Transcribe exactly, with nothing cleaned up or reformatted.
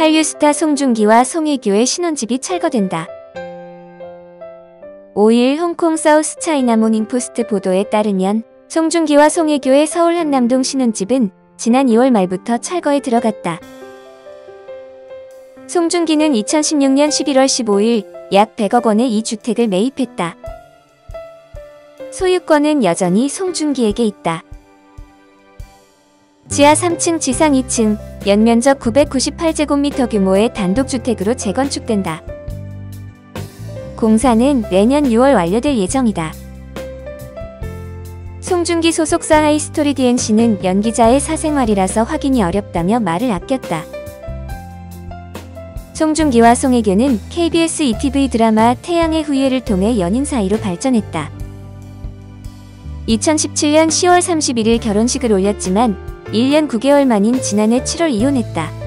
한류 스타 송중기와 송혜교의 신혼집이 철거된다. 오일 홍콩 사우스 차이나 모닝포스트 보도에 따르면 송중기와 송혜교의 서울 한남동 신혼집은 지난 이월 말부터 철거에 들어갔다. 송중기는 이천십육년 십일월 십오일 약 백억 원의 이 주택을 매입했다. 소유권은 여전히 송중기에게 있다. 지하 삼층 지상 이층, 연면적 구백구십팔 제곱미터 규모의 단독주택으로 재건축된다. 공사는 내년 유월 완료될 예정이다. 송중기 소속사 하이스토리 디엔씨는 연기자의 사생활이라서 확인이 어렵다며 말을 아꼈다. 송중기와 송혜교는 케이비에스 이티비 드라마 태양의 후예를 통해 연인 사이로 발전했다. 이천십칠년 시월 삼십일일 결혼식을 올렸지만 일 년 구 개월 만인 지난해 칠월 이혼했다.